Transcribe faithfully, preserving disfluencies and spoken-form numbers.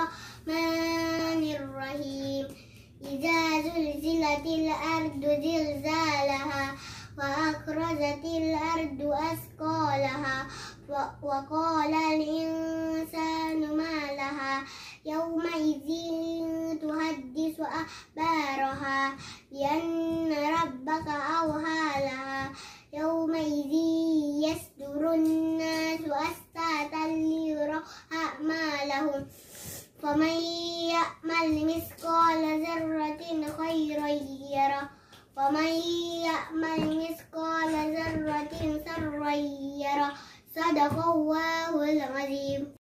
الرحمن الرحيم إذا زلزلت الأرض زلزالها وأخرجت الأرض أثقالها وقال الإنسان ما لها يومئذ تحدث أخبارها بأن ربك أوحى لها يومئذ يصدر الناس أشتاتا ليروا أعمالهم فمن يعمل مثقال ذرة خيرا يره ومن يعمل مثقال ذرة شرا يره صدق الله العظيم.